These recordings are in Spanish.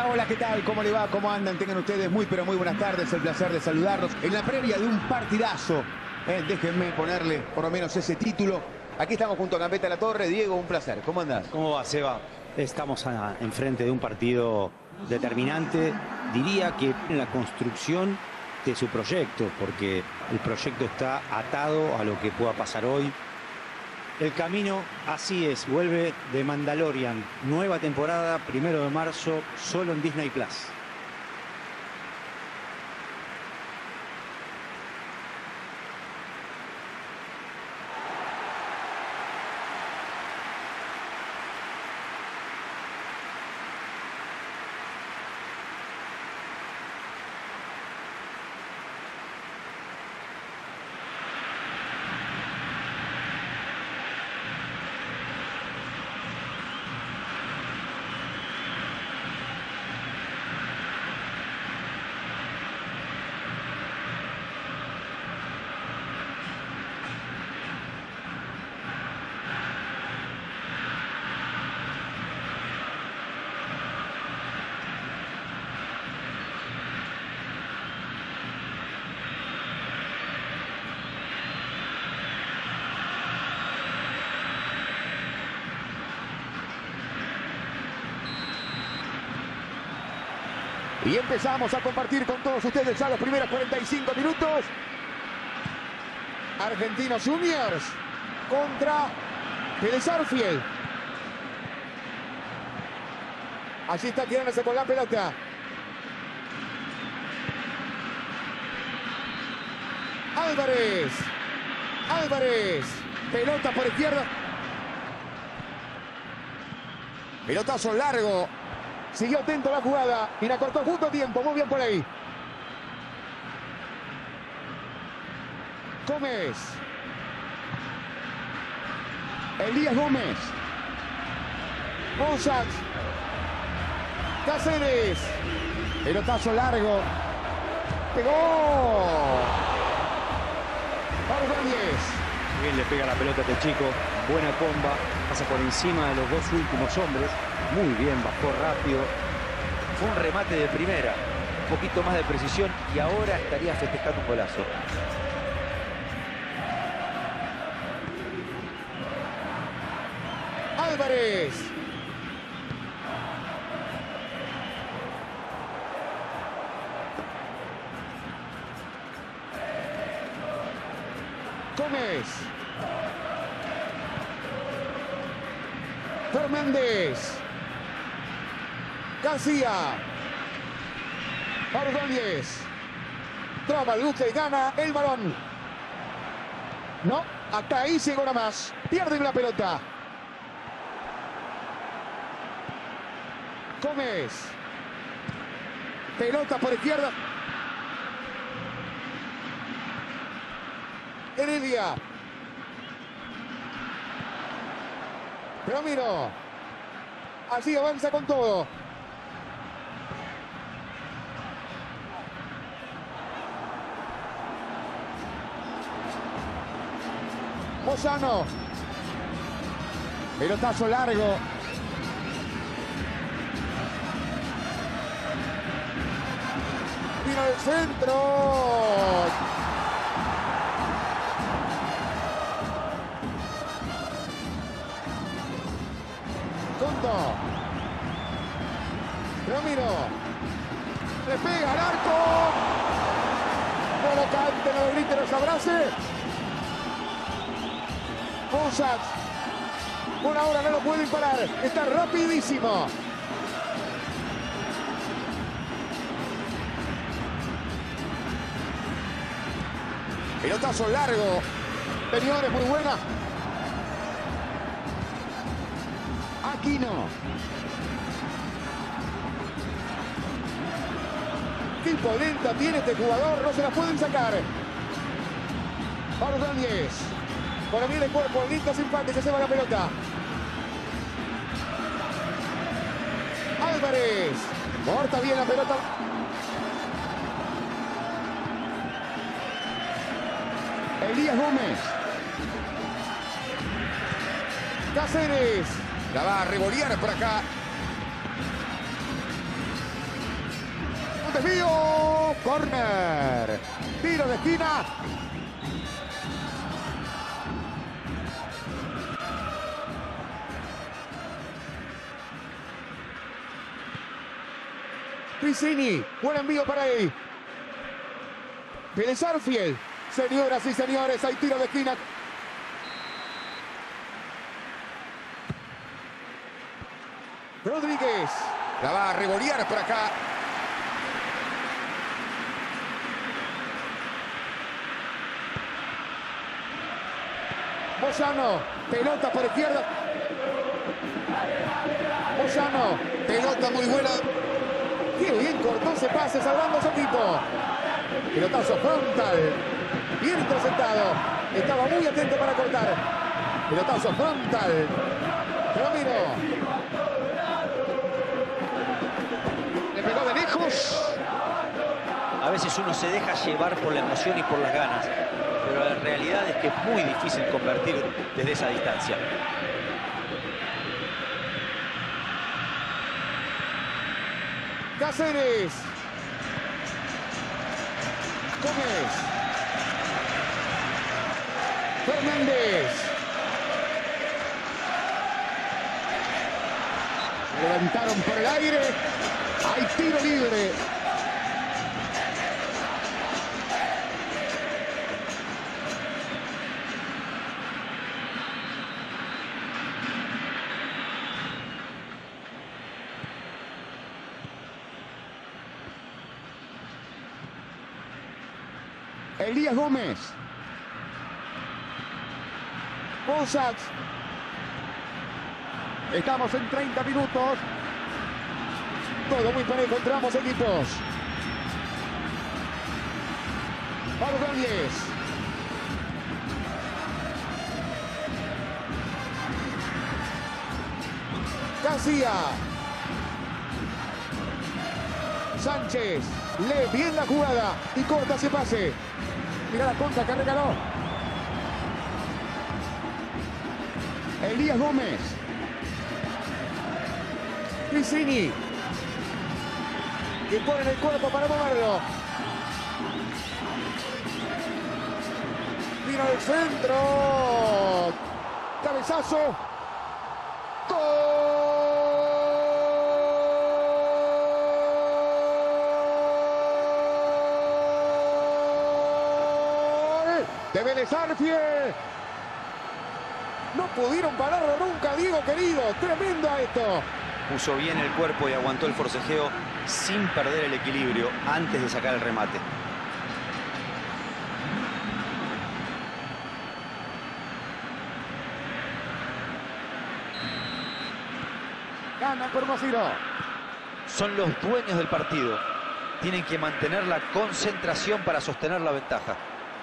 Hola, hola, ¿qué tal? ¿Cómo le va? ¿Cómo andan? Tengan ustedes muy, pero muy buenas tardes. El placer de saludarlos en la previa de un partidazo. Déjenme ponerle por lo menos ese título. Aquí estamos junto a Gambetta Latorre. Diego, un placer. ¿Cómo andás? ¿Cómo va, Seba? Estamos enfrente de un partido determinante, diría que en la construcción de su proyecto, porque el proyecto está atado a lo que pueda pasar hoy. El camino, así es, vuelve de Mandalorian, nueva temporada, 1 de marzo, solo en Disney Plus. Y empezamos a compartir con todos ustedes ya los primeros 45 minutos. Argentinos Juniors contra Vélez Sarsfield. Allí está quedándose con la pelota. Álvarez. Pelota por izquierda. Pelotazo largo. Siguió atento a la jugada y la cortó justo a tiempo. Muy bien por ahí. Gómez. Elías Gómez. Monsat. Cáceres. Pelotazo largo. Pegó. Ordóñez. Bien le pega la pelota a este chico. Buena comba. Pasa por encima de los dos últimos hombres. Muy bien, bajó rápido. Fue un remate de primera. Un poquito más de precisión y ahora estaría festejando un golazo. Álvarez. Gómez. Fernández. García. Ordóñez. Traba el buque y gana el balón. No, hasta ahí llegó nada más. Pierden la pelota. Gómez. Pelota por izquierda. Heredia. Ramiro. Así avanza con todo. Lozano. Pelotazo largo. Vino del centro. Conto. Ramiro. Le pega al arco. No lo cante, no lo grite, no se abrace. Monsat. Por ahora no lo pueden parar. Está rapidísimo. Pelotazo largo. Señores, muy buena. Aquino. Qué imponente tiene este jugador. No se la pueden sacar. Ordóñez. Por bien el cuerpo, lindo simpático, se lleva la pelota. Álvarez. Corta bien la pelota. Elías Gómez. Cáceres. La va a revolear por acá. desvío. Corner. Tiro de esquina. Piccini, buen envío para él. Vélez Sarsfield. Señoras y señores, hay tiro de esquina. Rodríguez. La va a revolear por acá. Moyano. Pelota por izquierda. Moyano. Pelota muy buena. Qué bien cortó ese pase salvando a su equipo. Pelotazo frontal. Bien interceptado. Estaba muy atento para cortar. Pelotazo frontal. Romero. Le pegó de lejos. A veces uno se deja llevar por la emoción y por las ganas, pero la realidad es que es muy difícil convertir desde esa distancia. Cáceres. Gómez. Fernández. Levantaron por el aire. Hay tiro libre. Elías Gómez. Bonsats. Estamos en 30 minutos. Todo muy parejo entre ambos equipos. Pablo Reyes. García. Sánchez. Lee bien la jugada y corta ese pase. Mira la contra que regaló. Elías Gómez. Piccini. Que pone el cuerpo para moverlo. Vino del centro. Cabezazo. De Vélez Sarsfield. No pudieron pararlo nunca, Diego querido. Tremendo esto. Puso bien el cuerpo y aguantó el forcejeo sin perder el equilibrio antes de sacar el remate. Gana por Masiro. Son los dueños del partido. Tienen que mantener la concentración para sostener la ventaja.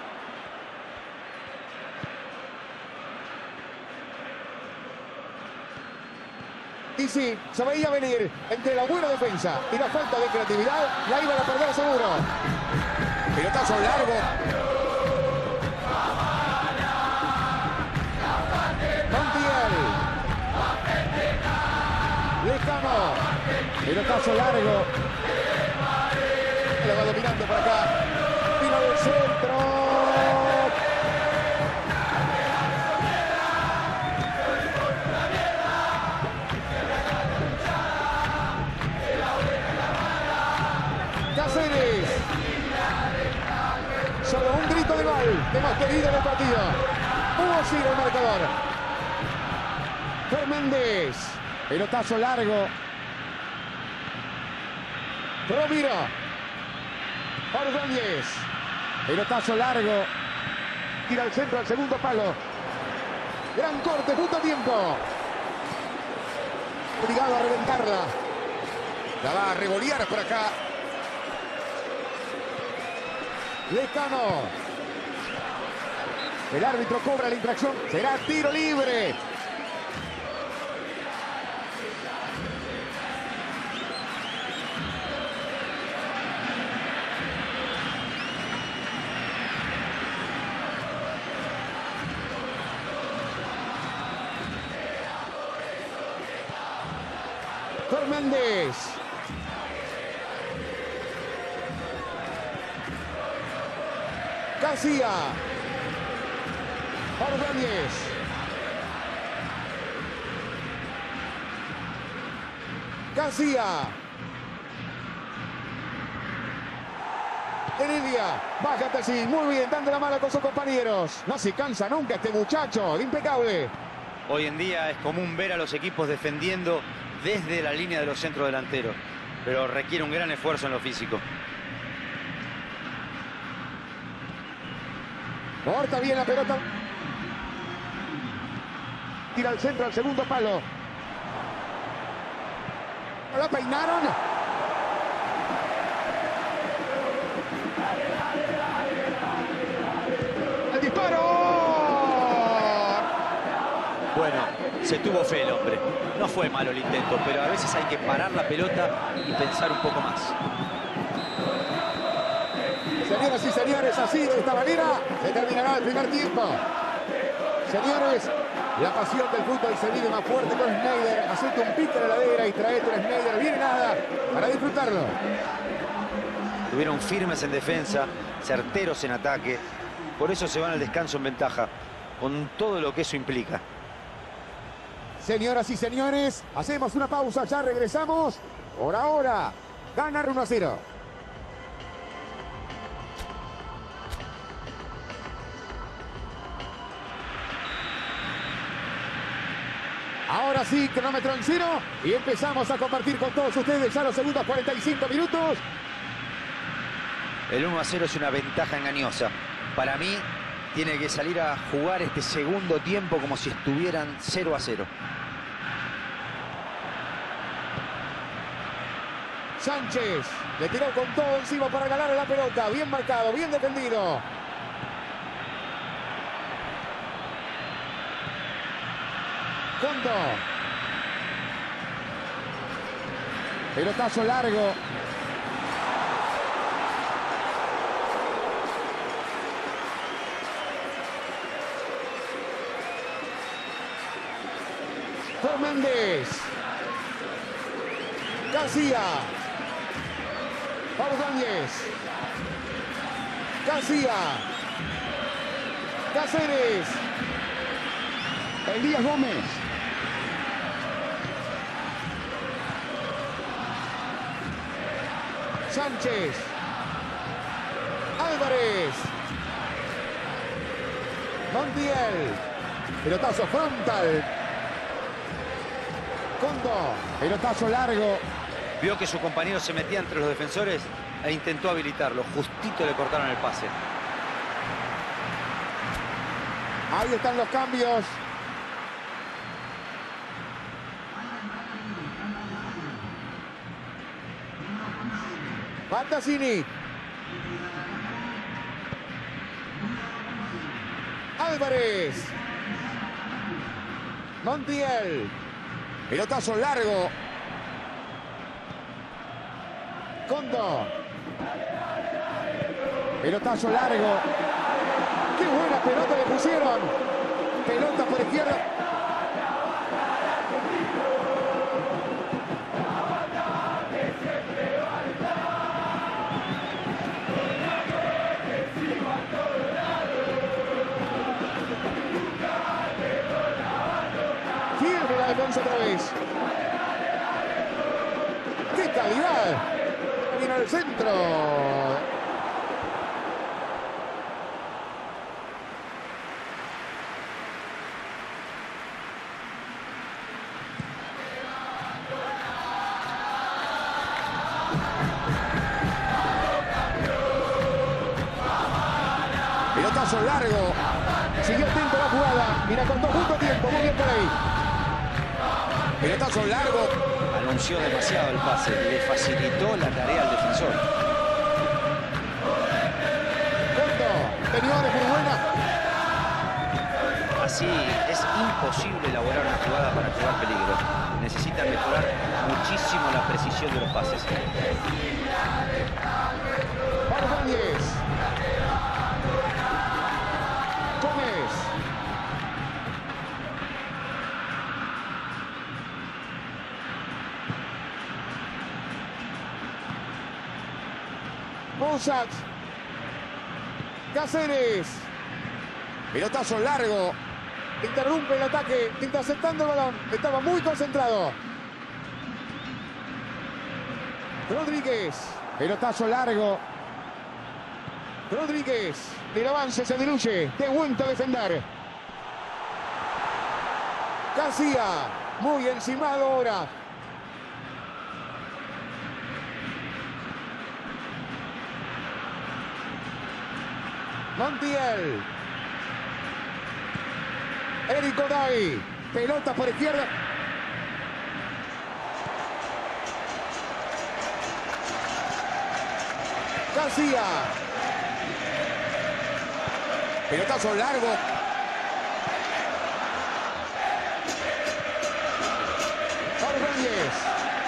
Y sí, se veía venir entre la buena defensa y la falta de creatividad, la iban a perder seguro. Pelotazo largo. Montiel. Lejano. Pelotazo largo. Lo va dominando por acá. Vino del centro. Cáceres. Solo un grito de gol de más querido en el partido. 1-0 el marcador. Fernández. Pelotazo largo. Romero. Ordóñez. Pelotazo largo. Tira al centro al segundo palo. Gran corte, justo a tiempo. Obligado a reventarla. La va a revolear por acá. Lejano. El árbitro cobra la infracción. Será tiro libre. Fernández. García. Ordóñez. García. Heredia. Bájate así. Muy bien, dando la mano con sus compañeros. No se cansa nunca este muchacho. Impecable. Hoy en día es común ver a los equipos defendiendo desde la línea de los centros delanteros, pero requiere un gran esfuerzo en lo físico. Corta bien la pelota. Tira al centro, al segundo palo. La peinaron. El disparo. Bueno, se tuvo fe el hombre. No fue malo el intento, pero a veces hay que parar la pelota y pensar un poco más. Señoras y señores, así de esta manera se terminará el primer tiempo. Señores, la pasión del fútbol se vive más fuerte con Schneider. Hacete un pico en la heladera y traete un Schneider bien nada para disfrutarlo. Estuvieron firmes en defensa, certeros en ataque. Por eso se van al descanso en ventaja, con todo lo que eso implica. Señoras y señores, hacemos una pausa, ya regresamos. Por ahora, ganar 1-0. Ahora sí, cronómetro en cero y empezamos a compartir con todos ustedes ya los segundos 45 minutos. El 1-0 es una ventaja engañosa. Para mí, tiene que salir a jugar este segundo tiempo como si estuvieran 0-0. Sánchez le tiró con todo encima para ganar la pelota. Bien marcado, bien defendido. Condo. Pelotazo largo. Fernández. García. Ordóñez. García. Cáceres. Elías Gómez. Sánchez. Álvarez. Montiel. Pelotazo frontal. Condo. Pelotazo largo. Vio que su compañero se metía entre los defensores e intentó habilitarlo. Justito le cortaron el pase. Ahí están los cambios. Fantasini. Álvarez. Montiel. Pelotazo largo. Condo. Pelotazo largo. ¡Qué buena pelota le pusieron! Pelota por izquierda. Pierde la defensa otra vez. ¡Qué calidad! Vino al centro. Pelotazo largo. Siguió atento la jugada. Mira, con 2 puntos tiempo. Muy bien por ahí. Pelotazo largo. Anunció demasiado el pase. Le facilitó la tarea al defensor. Condo. Venidores muy buena. Así es imposible elaborar una jugada para crear peligro. Necesitan mejorar muchísimo la precisión de los pases. Ordóñez. Gómez. Monsat. Cáceres. Pelotazo largo. Interrumpe el ataque, interceptando el balón. Estaba muy concentrado. Rodríguez. Pelotazo largo. Rodríguez. El avance se diluye. De vuelta a defender. García. Muy encimado ahora. Montiel. Eric Goday. Pelota por izquierda. García. Pelotazo largo. Ordóñez.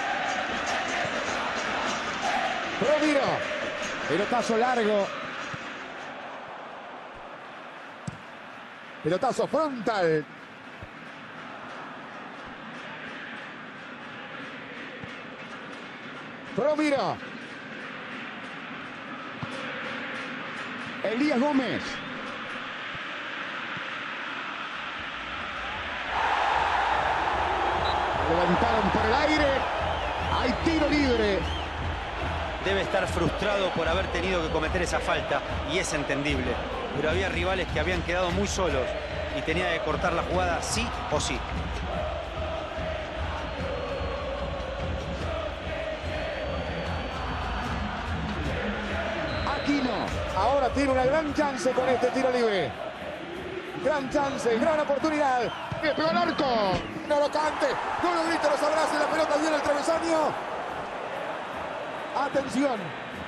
Romero. Pelotazo largo. Pelotazo frontal. Romero. Elías Gómez. Levantaron por el aire. Hay tiro libre. Debe estar frustrado por haber tenido que cometer esa falta y es entendible. Pero había rivales que habían quedado muy solos y tenía que cortar la jugada sí o sí. Aquino. Ahora tiene una gran chance con este tiro libre. Gran chance, gran oportunidad. Le pegó al arco. No lo cante. No lo grite, los abrace. La pelota viene al travesaño. Atención.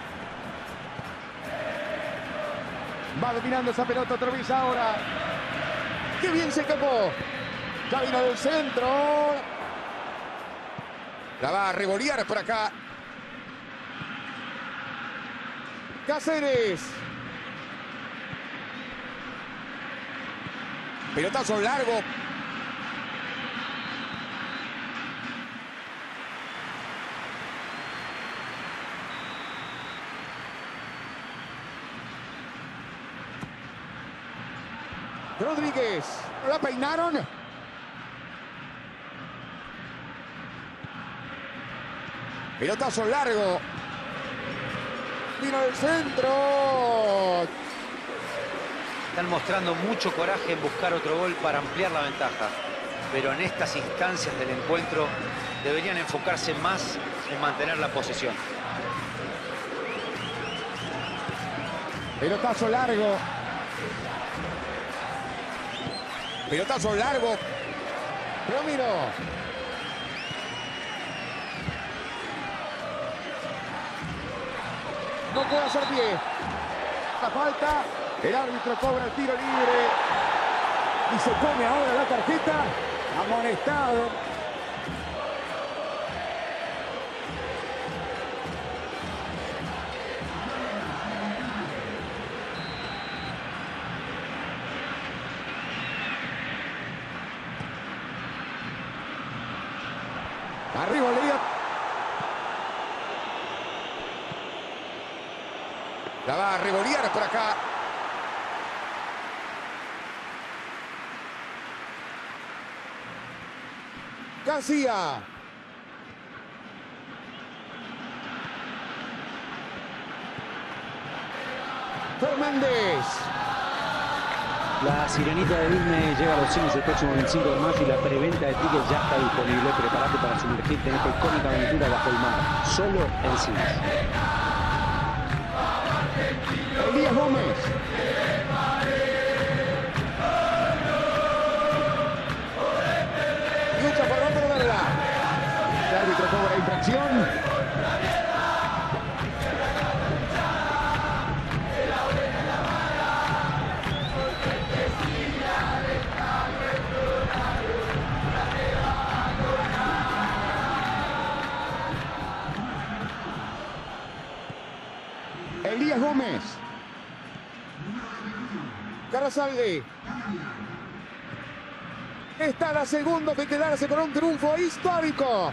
Va dominando esa pelota otra vez ahora. ¡Qué bien se escapó! Ya vino del centro. La va a revolear por acá. Cáceres. Pelotazo largo. Rodríguez. La peinaron. Pelotazo largo. Vino del centro. Están mostrando mucho coraje en buscar otro gol para ampliar la ventaja. Pero en estas instancias del encuentro deberían enfocarse más en mantener la posesión. Pelotazo largo. Pelotazo largo. Romero. No puede hacer pie. La falta. El árbitro cobra el tiro libre. Y se come ahora la tarjeta. Amonestado. Arriba Lía. La va a revolear por acá. García. Fernández. La Sirenita de Disney llega a los cines el próximo 25 de mayo y la preventa de tickets ya está disponible. Prepárate para sumergirte en esta icónica aventura bajo el mar, solo en cines. Elías Gómez. Lucha por no perderla. El árbitro cobra infracción. Elías Gómez. Carasalde. Está la segunda de quedarse con un triunfo histórico.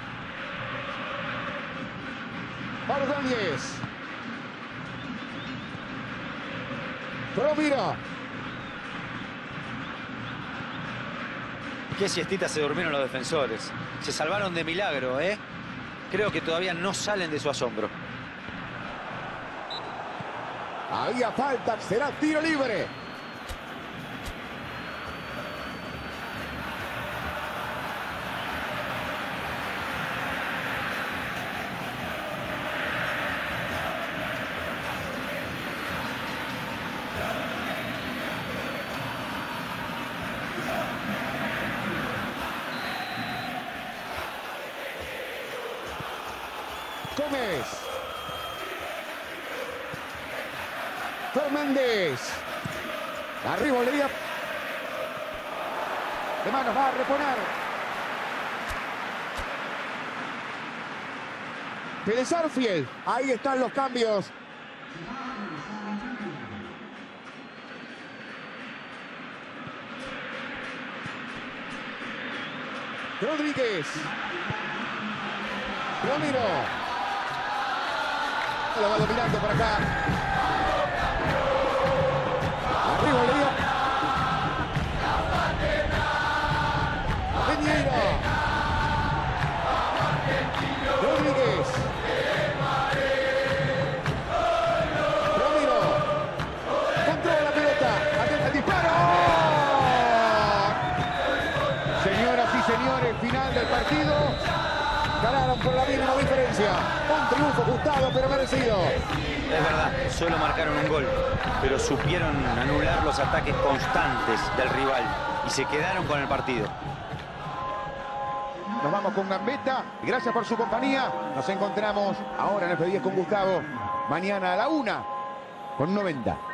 Ordóñez. Romero. Qué siestita se durmieron los defensores. Se salvaron de milagro, ¿eh? Creo que todavía no salen de su asombro. Había falta, será tiro libre. Gómez. Fernández. Arriba Bolivia. De manos va a reponer. Pérez Arfield. Ahí están los cambios. Rodríguez. Romero. Lo va dominando por acá. Arriba Bolivia. Peñeiro. Rodríguez. Romero. Controla la pelota. Atenta el disparo. Señoras y señores, final del partido. Ganaron por la mínima diferencia. Un triunfo ajustado pero merecido. Es verdad, solo marcaron un gol, pero supieron anular los ataques constantes del rival y se quedaron con el partido. Nos vamos con Gambetta. Gracias por su compañía. Nos encontramos ahora en F10 con Gustavo. Mañana a la 1 con 90.